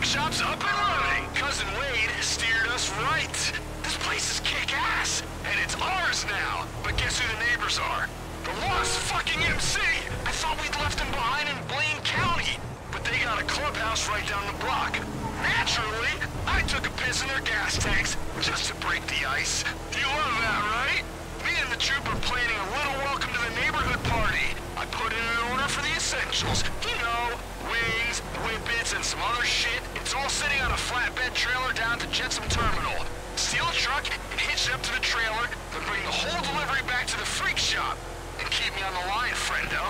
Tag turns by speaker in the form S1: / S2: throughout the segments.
S1: freak shop's up and running. Cousin Wade steered us right. This place is kick-ass, and it's ours now. But guess who the neighbors are? The Lost fucking MC! I thought we'd left them behind in Blaine County, but they got a clubhouse right down the block. Naturally, I took a piss in their gas tanks just to break the ice. You love that, right? Me and the troop are planning a little welcome to the neighborhood party. I put in an order for the essentials. You know, wings, whippets, and some other shit. It's all sitting on a flatbed trailer down to Jetsam Terminal. Steal a truck and hitch it up to the trailer, then bring the whole delivery back to the freak shop. And keep me on the line, friendo.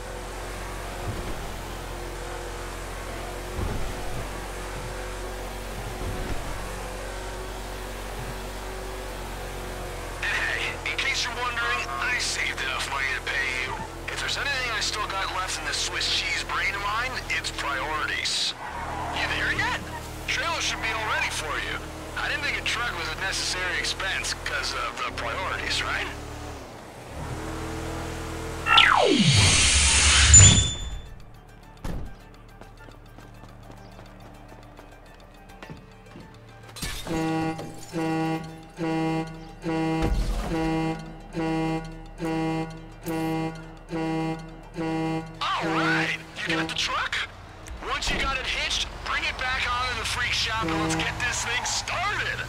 S1: And hey, in case you're wondering, I saved enough money to pay you. If there's anything I still got left in this Swiss cheese brain of mine, it's priorities. You there yet? Trailer should be all ready for you. I didn't think a truck was a necessary expense because of the priorities, right? Alright, you got the truck? Once you got it hitched, bring it back onto the freak shop and let's get this thing started!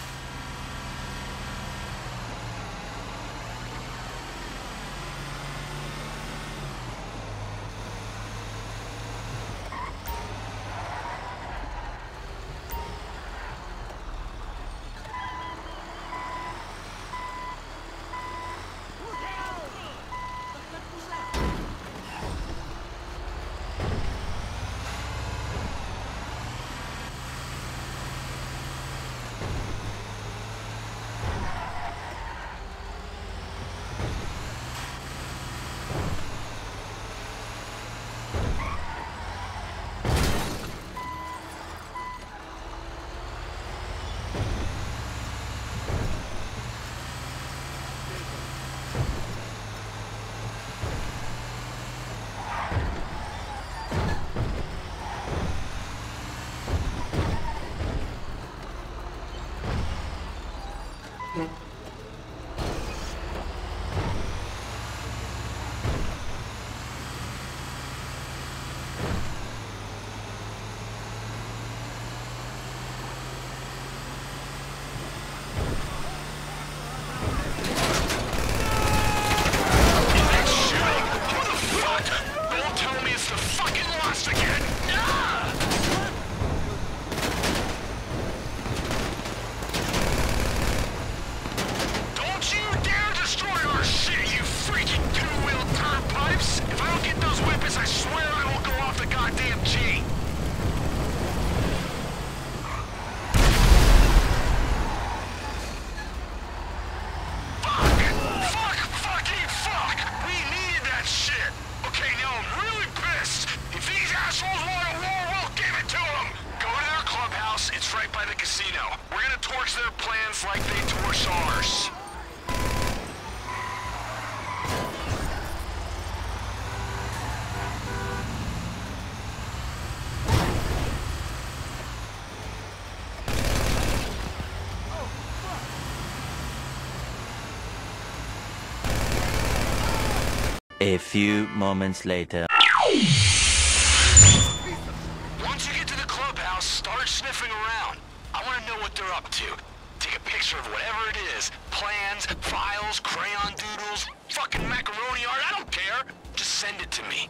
S1: Like they torch ours.
S2: A few moments later.
S1: Once you get to the clubhouse, start sniffing around. I want to know what they're up to. Take a picture of whatever it is. Plans, files, crayon doodles, fucking macaroni art, I don't care. Just send it to me.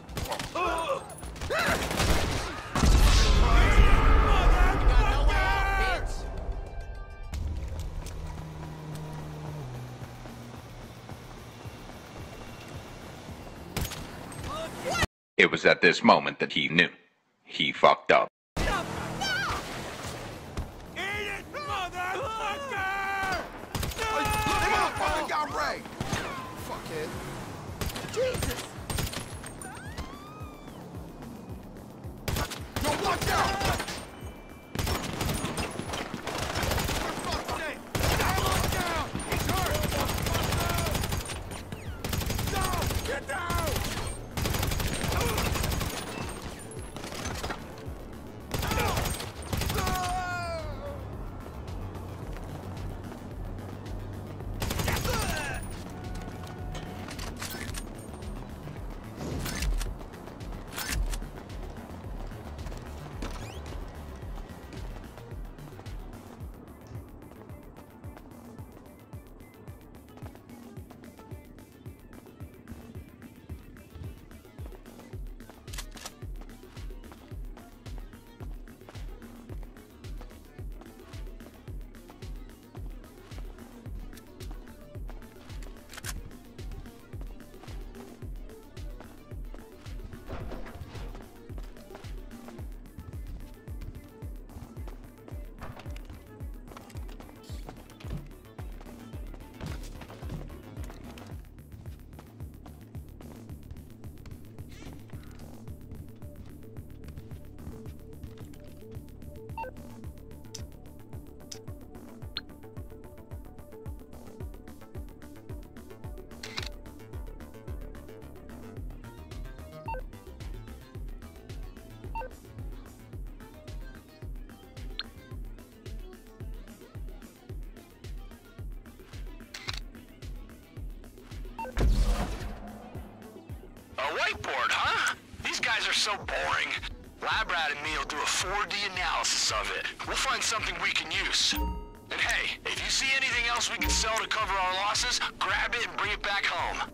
S3: It was at this moment that he knew. He fucked up.
S4: Jesus! Yo, watch out! For fuck's sake! Down! He's hurt! Down! Get down!
S1: so boring. Lab Rat and me will do a 4D analysis of it. We'll find something we can use. And hey, if you see anything else we can sell to cover our losses, grab it and bring it back home.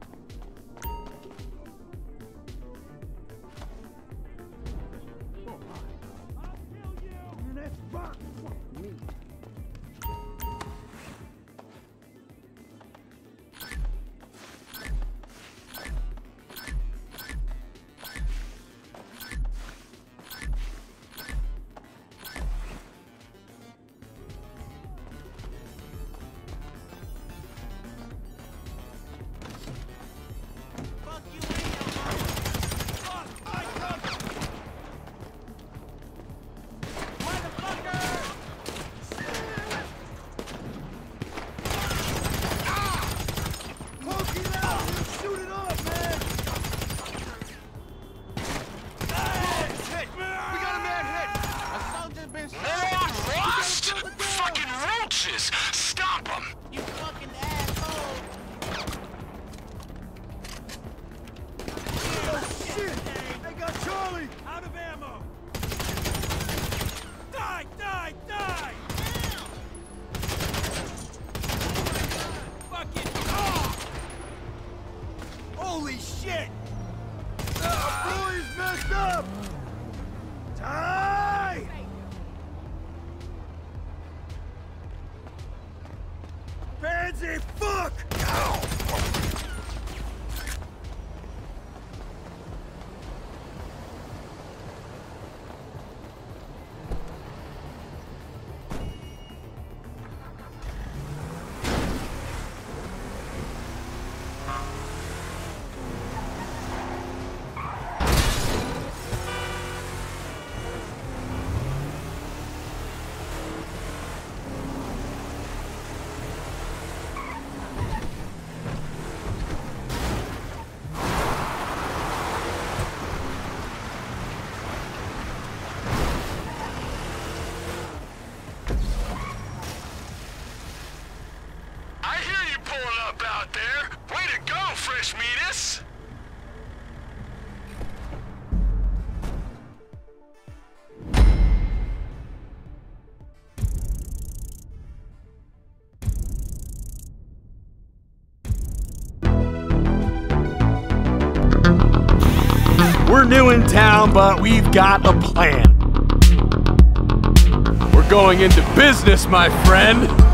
S1: Stop them!
S5: You fucking asshole!
S4: Oh shit! They got Charlie! Out of ammo! Die! Die! Die! Fucking holy shit! Bully's messed up! Die! Pansy, fuck!
S1: Out there. Way to go, Fresh Meatus!
S6: We're new in town, but we've got a plan. We're going into business, my friend.